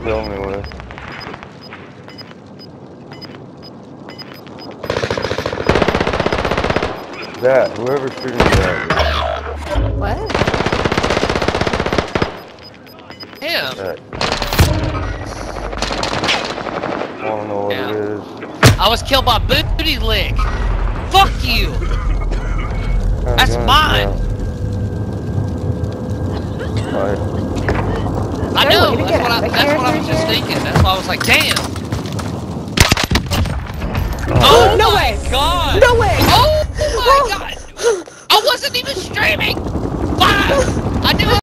tell me where. That, whoever's shooting that. What? Him. That. I don't know what it is. I was killed by Booty Lick. Fuck you. That's mine. Right. I know. That's what I was just thinking. That's why I was like, damn. Oh no my way. god. No way. Oh my god. I wasn't even streaming. Fuck.